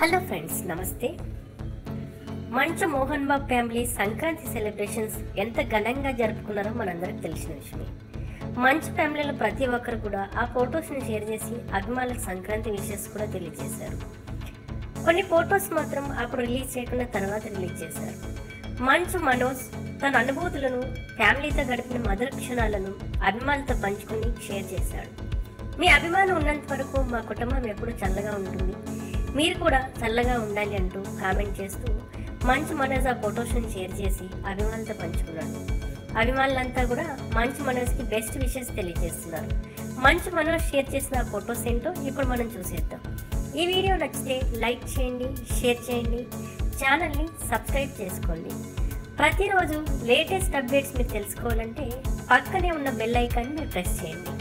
Hello friends, నమస్తే. Manchu Mohan Babu family Sankranti celebrations ఎంత ఘనంగా జరుపుకున్నారో మనందరికి తెలిసిన విషయమే. మంచు ఫ్యామిలీలో ప్రతి ఒక్కరు కూడా ఆ ఫొటోస్ని షేర్ చేసి అభిమానులకు సంక్రాంతి విషెస్ కూడా తెలియజేశారు. కొన్ని ఫొటోస్ మాత్రం అప్పుడు రిలీజ్ చేయకుండా తర్వాత రిలీజ్ చేశారు. మంచు మనోజ్ తన అనుభూతులను, ఫ్యామిలీతో గడిపిన మధుర క్షణాలను అభిమానులతో పంచుకుని షేర్ చేశాడు. మీ అభిమానం ఉన్నంత వరకు మా కుటుంబం ఎప్పుడు చల్లగా ఉంటుంది, మీరు కూడా చల్లగా ఉండాలి అంటూ కామెంట్ చేస్తూ మంచు మనోజ్ ఆ ఫొటోస్ని షేర్ చేసి అభిమానులతో పంచుకున్నాడు. అభిమానులంతా కూడా మంచు మనోజ్కి బెస్ట్ విషెస్ తెలియజేస్తున్నారు. మంచు మనోజ్ షేర్ చేసిన ఆ ఫొటోస్ ఏంటో ఇప్పుడు మనం చూసేద్దాం. ఈ వీడియో నచ్చితే లైక్ చేయండి, షేర్ చేయండి, ఛానల్ని సబ్స్క్రైబ్ చేసుకోండి. ప్రతిరోజు లేటెస్ట్ అప్డేట్స్ మీరు తెలుసుకోవాలంటే పక్కనే ఉన్న బెల్ ఐకాన్ని మీరు ప్రెస్ చేయండి.